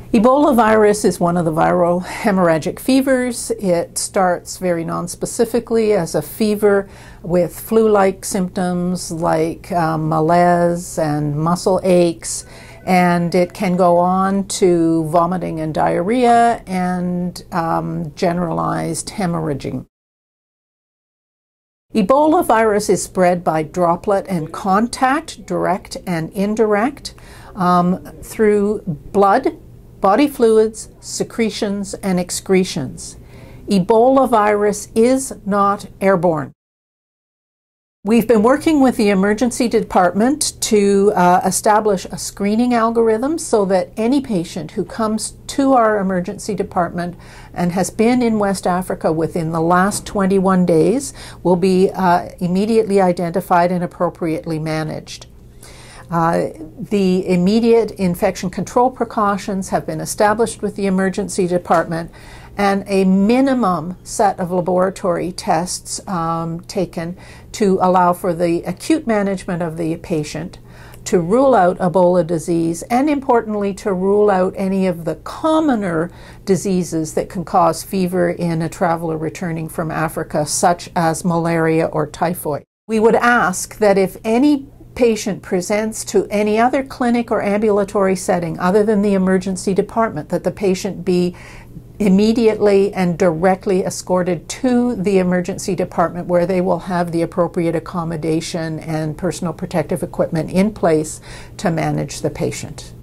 Ebola virus is one of the viral hemorrhagic fevers. It starts very nonspecifically as a fever with flu-like symptoms like malaise and muscle aches, and it can go on to vomiting and diarrhea and generalized hemorrhaging. Ebola virus is spread by droplet and contact, direct and indirect, through blood, body fluids, secretions, and excretions. Ebola virus is not airborne. We've been working with the emergency department to establish a screening algorithm so that any patient who comes to our emergency department and has been in West Africa within the last 21 days will be immediately identified and appropriately managed. The immediate infection control precautions have been established with the emergency department, and a minimum set of laboratory tests taken to allow for the acute management of the patient, to rule out Ebola disease, and importantly to rule out any of the commoner diseases that can cause fever in a traveler returning from Africa, such as malaria or typhoid. We would ask that if any patient presents to any other clinic or ambulatory setting other than the emergency department, that the patient be immediately and directly escorted to the emergency department, where they will have the appropriate accommodation and personal protective equipment in place to manage the patient.